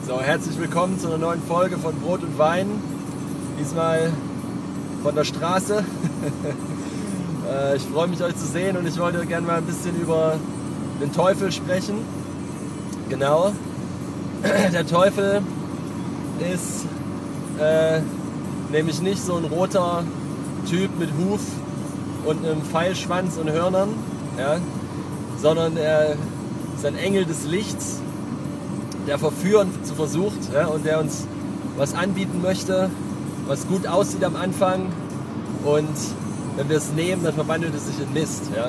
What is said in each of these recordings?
So, herzlich willkommen zu einer neuen Folge von Brot und Wein. Diesmal von der Straße. Ich freue mich, euch zu sehen, und ich wollte gerne mal ein bisschen über den Teufel sprechen. Genau. Der Teufel ist nämlich nicht so ein roter Typ mit Huf und einem Pfeilschwanz und Hörnern, ja, sondern er ist ein Engel des Lichts, der verführen zu versucht, ja, und der uns was anbieten möchte, was gut aussieht am Anfang, und wenn wir es nehmen, dann verwandelt es sich in Mist. Ja.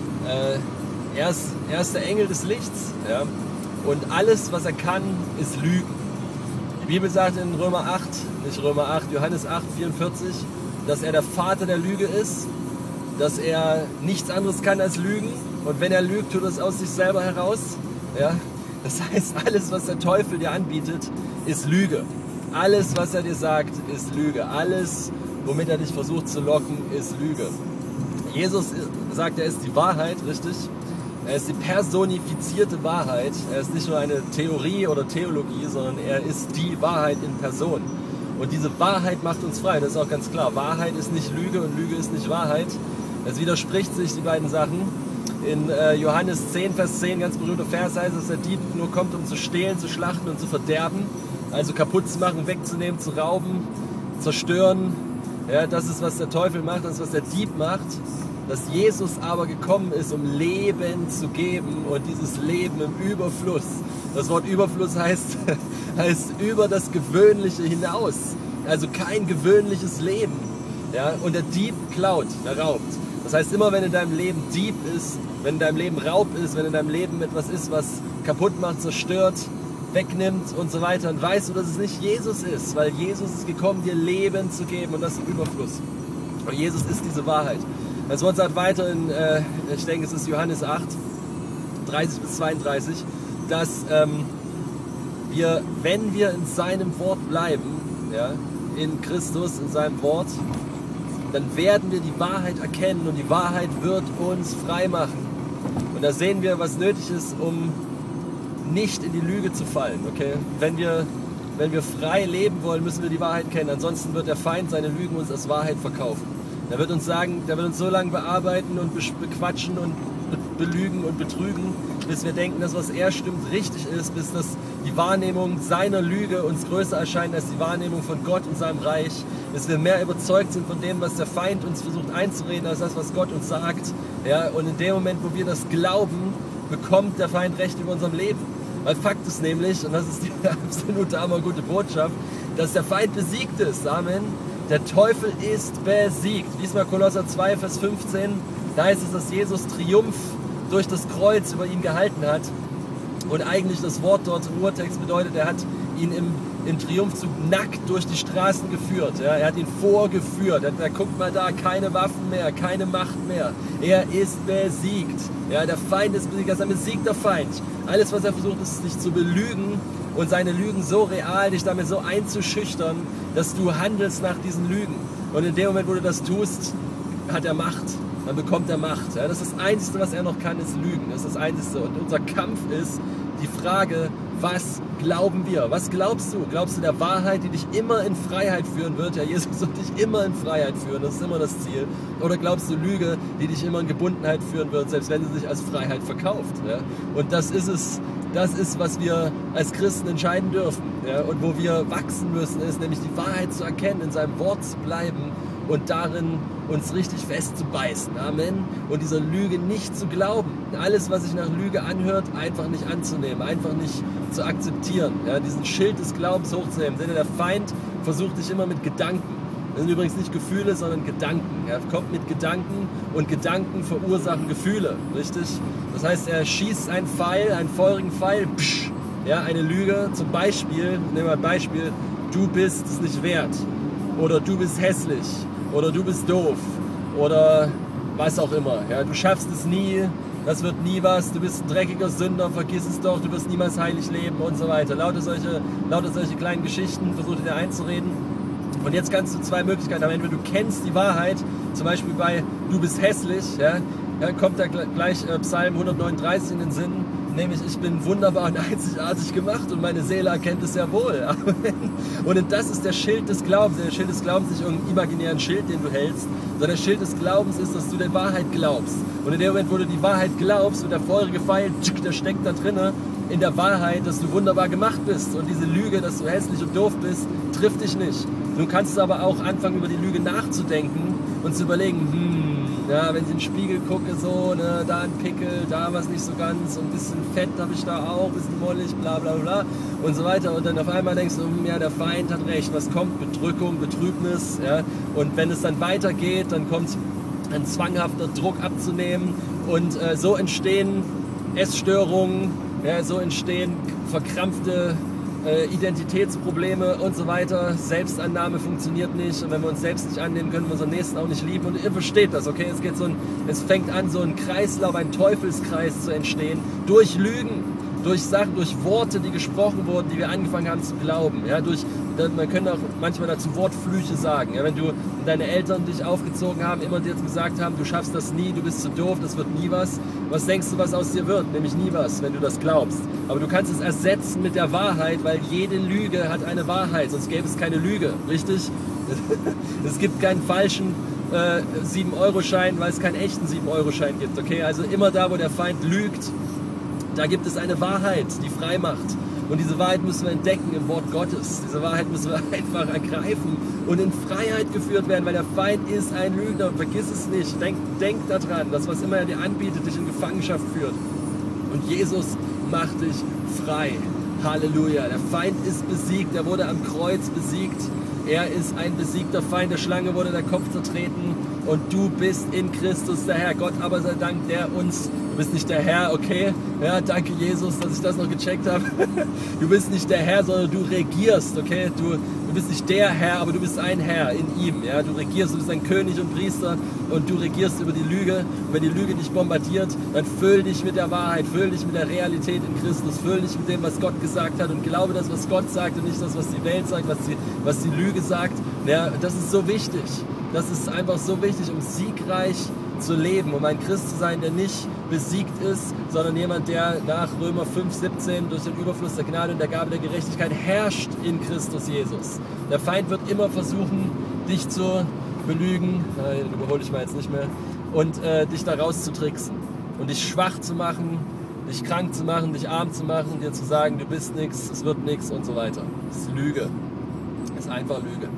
Er ist der Engel des Lichts, ja, und alles, was er kann, ist Lügen. Die Bibel sagt in Johannes 8, 44, dass er der Vater der Lüge ist, dass er nichts anderes kann als lügen, und wenn er lügt, tut er es aus sich selber heraus. Ja. Das heißt, alles, was der Teufel dir anbietet, ist Lüge. Alles, was er dir sagt, ist Lüge. Alles, womit er dich versucht zu locken, ist Lüge. Jesus sagt, er ist die Wahrheit, richtig? Er ist die personifizierte Wahrheit. Er ist nicht nur eine Theorie oder Theologie, sondern er ist die Wahrheit in Person. Und diese Wahrheit macht uns frei, das ist auch ganz klar. Wahrheit ist nicht Lüge und Lüge ist nicht Wahrheit. Es widerspricht sich, die beiden Sachen. In Johannes 10, Vers 10, ganz berühmter Vers, heißt es, dass der Dieb nur kommt, um zu stehlen, zu schlachten und zu verderben. Also kaputt zu machen, wegzunehmen, zu rauben, zerstören. Ja, das ist, was der Teufel macht, das ist, was der Dieb macht. Dass Jesus aber gekommen ist, um Leben zu geben, und dieses Leben im Überfluss. Das Wort Überfluss heißt über das Gewöhnliche hinaus. Also kein gewöhnliches Leben. Ja, und der Dieb klaut, der raubt. Das heißt, immer wenn in deinem Leben Dieb ist, wenn in deinem Leben Raub ist, wenn in deinem Leben etwas ist, was kaputt macht, zerstört, wegnimmt und so weiter, dann weißt du, dass es nicht Jesus ist, weil Jesus ist gekommen, dir Leben zu geben, und das im Überfluss. Und Jesus ist diese Wahrheit. Das Wort sagt weiter in, ich denke, es ist Johannes 8, 30 bis 32, dass wenn wir in seinem Wort bleiben, ja, in Christus, in seinem Wort, dann werden wir die Wahrheit erkennen, und die Wahrheit wird uns frei machen. Und da sehen wir, was nötig ist, um nicht in die Lüge zu fallen. Okay? Wenn wir frei leben wollen, müssen wir die Wahrheit kennen. Ansonsten wird der Feind seine Lügen uns als Wahrheit verkaufen. Der wird uns sagen, der wird uns so lange bearbeiten und bequatschen und belügen und betrügen, bis wir denken, dass was er stimmt richtig ist, bis das die Wahrnehmung seiner Lüge uns größer erscheint als die Wahrnehmung von Gott und seinem Reich, bis wir mehr überzeugt sind von dem, was der Feind uns versucht einzureden, als das, was Gott uns sagt. Ja, und in dem Moment, wo wir das glauben, bekommt der Feind Recht über unserem Leben. Weil Fakt ist nämlich, und das ist die absolute gute Botschaft, dass der Feind besiegt ist. Amen. Der Teufel ist besiegt. Lies mal Kolosser 2, Vers 15. Da heißt es, dass Jesus Triumph durch das Kreuz über ihn gehalten hat. Und eigentlich das Wort dort im Urtext bedeutet, er hat ihn im Triumphzug nackt durch die Straßen geführt. Ja, er hat ihn vorgeführt. Er hat gesagt, guckt mal da, keine Waffen mehr, keine Macht mehr. Er ist besiegt. Ja, der Feind ist besiegt, er ist ein besiegter Feind. Alles, was er versucht, ist, dich zu belügen, und seine Lügen so real, dich damit so einzuschüchtern, dass du handelst nach diesen Lügen. Und in dem Moment, wo du das tust, hat er Macht. Dann bekommt er Macht. Ja, das ist das Einzige, was er noch kann, ist Lügen. Das ist das Einzige. Und unser Kampf ist die Frage, was glauben wir? Was glaubst du? Glaubst du der Wahrheit, die dich immer in Freiheit führen wird? Ja, Jesus wird dich immer in Freiheit führen, das ist immer das Ziel. Oder glaubst du Lüge, die dich immer in Gebundenheit führen wird, selbst wenn sie sich als Freiheit verkauft? Ja? Und das ist es. Das ist, was wir als Christen entscheiden dürfen. Ja? Und wo wir wachsen müssen, ist nämlich die Wahrheit zu erkennen, in seinem Wort zu bleiben und darin uns richtig festzubeißen. Amen. Und dieser Lüge nicht zu glauben. Alles, was sich nach Lüge anhört, einfach nicht anzunehmen, einfach nicht zu akzeptieren. Ja? Diesen Schild des Glaubens hochzuheben. Denn der Feind versucht dich immer mit Gedanken. Das sind übrigens nicht Gefühle, sondern Gedanken. Er kommt mit Gedanken, und Gedanken verursachen Gefühle, richtig? Das heißt, er schießt einen Pfeil, einen feurigen Pfeil, psch, ja, eine Lüge. Zum Beispiel, nehmen wir ein Beispiel, du bist es nicht wert, oder du bist hässlich, oder du bist doof, oder was auch immer. Ja, du schaffst es nie, das wird nie was, du bist ein dreckiger Sünder, vergiss es doch, du wirst niemals heilig leben und so weiter. Lauter solche kleinen Geschichten versucht dir einzureden. Und jetzt kannst du zwei Möglichkeiten haben. Entweder du kennst die Wahrheit, zum Beispiel bei du bist hässlich, ja, kommt da gleich Psalm 139 in den Sinn. nämlich ich bin wunderbar und einzigartig gemacht und meine Seele erkennt es ja wohl. Und das ist der Schild des Glaubens. Der Schild des Glaubens ist nicht irgendein imaginären Schild, den du hältst, sondern der Schild des Glaubens ist, dass du der Wahrheit glaubst. Und in dem Moment, wo du die Wahrheit glaubst, wird der feurige Pfeil, der steckt da drinne in der Wahrheit, dass du wunderbar gemacht bist. Und diese Lüge, dass du hässlich und doof bist, trifft dich nicht. Du kannst aber auch anfangen, über die Lüge nachzudenken und zu überlegen, ja, wenn ich in den Spiegel gucke, so, ne, da ein Pickel, da was nicht so ganz, und ein bisschen Fett habe ich da auch, ein bisschen mollig, bla bla bla und so weiter. Und dann auf einmal denkst du, ja, der Feind hat recht, was kommt? Bedrückung, Betrübnis. Ja? Und wenn es dann weitergeht, dann kommt ein zwanghafter Druck abzunehmen und so entstehen Essstörungen, ja, so entstehen verkrampfte Identitätsprobleme und so weiter. Selbstannahme funktioniert nicht, und wenn wir uns selbst nicht annehmen, können wir unseren Nächsten auch nicht lieben. Und ihr versteht das, okay? Es fängt an, so ein Kreislauf, ein Teufelskreis zu entstehen, durch Lügen, durch Sachen, durch Worte, die gesprochen wurden, die wir angefangen haben zu glauben. Ja, man könnte auch manchmal dazu Wortflüche sagen. Ja, wenn deine Eltern dich aufgezogen haben, immer dir gesagt haben, du schaffst das nie, du bist zu doof, das wird nie was. Was denkst du, was aus dir wird? Nämlich nie was, wenn du das glaubst. Aber du kannst es ersetzen mit der Wahrheit, weil jede Lüge hat eine Wahrheit, sonst gäbe es keine Lüge, richtig? Es gibt keinen falschen 7-Euro-Schein, weil es keinen echten 7-Euro-Schein gibt, okay? Also immer da, wo der Feind lügt, da gibt es eine Wahrheit, die frei macht. Und diese Wahrheit müssen wir entdecken im Wort Gottes. Diese Wahrheit müssen wir einfach ergreifen und in Freiheit geführt werden, weil der Feind ist ein Lügner. Vergiss es nicht. Denk daran, dass was immer er dir anbietet, dich in Gefangenschaft führt. Und Jesus macht dich frei. Halleluja. Der Feind ist besiegt. Er wurde am Kreuz besiegt. Er ist ein besiegter Feind. Der Schlange wurde der Kopf zertreten. Und du bist in Christus der Herr. Gott aber sei Dank, der uns... Du bist nicht der Herr, okay? Ja, danke Jesus, dass ich das noch gecheckt habe. Du bist nicht der Herr, sondern du regierst, okay? Du bist nicht der Herr, aber du bist ein Herr in ihm, ja? Du regierst, du bist ein König und Priester und du regierst über die Lüge. Und wenn die Lüge dich bombardiert, dann füll dich mit der Wahrheit, füll dich mit der Realität in Christus, füll dich mit dem, was Gott gesagt hat und glaube das, was Gott sagt und nicht das, was die Welt sagt, was die Lüge sagt. Ja, das ist so wichtig. Das ist einfach so wichtig, um siegreich zu leben, um ein Christ zu sein, der nicht besiegt ist, sondern jemand, der nach Römer 5,17 durch den Überfluss der Gnade und der Gabe der Gerechtigkeit herrscht in Christus Jesus. Der Feind wird immer versuchen, dich zu belügen, den überhole ich mal jetzt nicht mehr, und dich da rauszutricksen und dich schwach zu machen, dich krank zu machen, dich arm zu machen, dir zu sagen, du bist nichts, es wird nichts und so weiter. Das ist Lüge. Das ist einfach Lüge.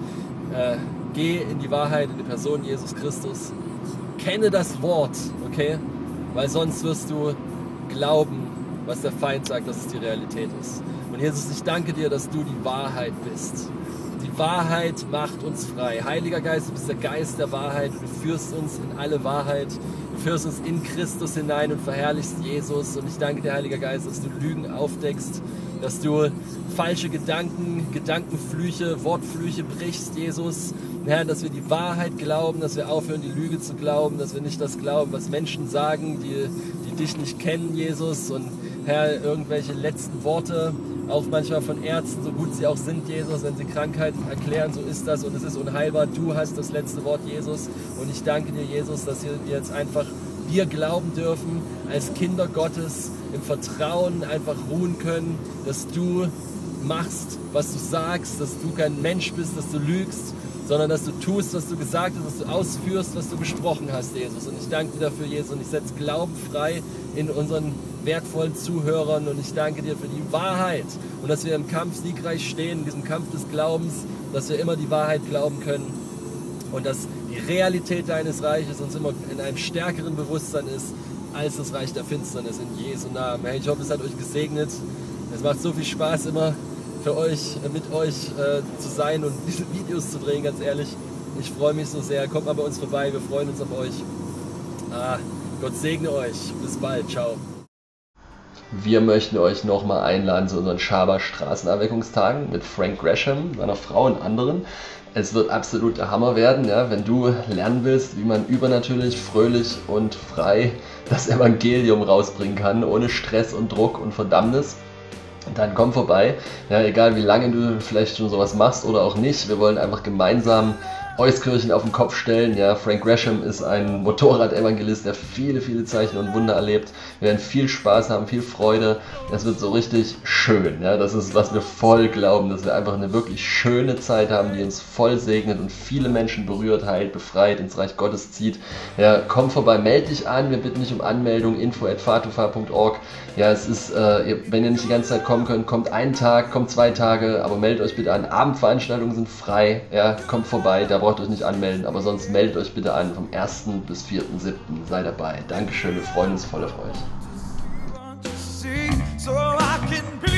Geh in die Wahrheit, in die Person Jesus Christus. Kenne das Wort, okay? Weil sonst wirst du glauben, was der Feind sagt, dass es die Realität ist. Und Jesus, ich danke dir, dass du die Wahrheit bist. Die Wahrheit macht uns frei. Heiliger Geist, du bist der Geist der Wahrheit. Du führst uns in alle Wahrheit. Du führst uns in Christus hinein und verherrlichst Jesus. Und ich danke dir, Heiliger Geist, dass du Lügen aufdeckst, dass du falsche Gedanken, Gedankenflüche, Wortflüche brichst, Jesus. Herr, dass wir die Wahrheit glauben, dass wir aufhören, die Lüge zu glauben, dass wir nicht das glauben, was Menschen sagen, die dich nicht kennen, Jesus. Und Herr, irgendwelche letzten Worte, auch manchmal von Ärzten, so gut sie auch sind, Jesus, wenn sie Krankheiten erklären, so ist das und es ist unheilbar. Du hast das letzte Wort, Jesus. Und ich danke dir, Jesus, dass wir jetzt einfach dir glauben dürfen, als Kinder Gottes, im Vertrauen einfach ruhen können, dass du machst, was du sagst, dass du kein Mensch bist, dass du lügst, sondern dass du tust, was du gesagt hast, dass du ausführst, was du gesprochen hast, Jesus. Und ich danke dir dafür, Jesus, und ich setze Glauben frei in unseren wertvollen Zuhörern und ich danke dir für die Wahrheit und dass wir im Kampf siegreich stehen, in diesem Kampf des Glaubens, dass wir immer die Wahrheit glauben können und dass die Realität deines Reiches uns immer in einem stärkeren Bewusstsein ist, als das Reich der Finsternis, in Jesu Namen. Hey, ich hoffe, es hat euch gesegnet. Es macht so viel Spaß immer für euch, mit euch zu sein und diese Videos zu drehen, ganz ehrlich. Ich freue mich so sehr. Kommt mal bei uns vorbei, wir freuen uns auf euch. Gott segne euch. Bis bald. Ciao. Wir möchten euch nochmal einladen zu unseren Schaber Straßenerweckungstagen mit Frank Gresham, seiner Frau und anderen. Es wird absolut der Hammer werden, ja, wenn du lernen willst, wie man übernatürlich, fröhlich und frei das Evangelium rausbringen kann, ohne Stress und Druck und Verdammnis. Dann komm vorbei, ja, egal wie lange du vielleicht schon sowas machst oder auch nicht. Wir wollen einfach gemeinsam Euskirchen auf den Kopf stellen. Ja, Frank Gresham ist ein Motorrad-Evangelist, der viele, viele Zeichen und Wunder erlebt. Wir werden viel Spaß haben, viel Freude. Es wird so richtig schön. Ja, das ist, was wir voll glauben, dass wir einfach eine wirklich schöne Zeit haben, die uns voll segnet und viele Menschen berührt, heilt, befreit, ins Reich Gottes zieht. Ja, komm vorbei, melde dich an. Wir bitten dich um Anmeldung, info@fatufa.org. Ja, es ist, wenn ihr nicht die ganze Zeit kommen könnt, kommt einen Tag, kommt 2 Tage, aber meldet euch bitte an. Abendveranstaltungen sind frei. Ja, kommt vorbei, da braucht ihr euch nicht anmelden, aber sonst meldet euch bitte an. Vom 1. bis 4.7. Sei dabei. Dankeschön, wir freuen uns voll auf euch.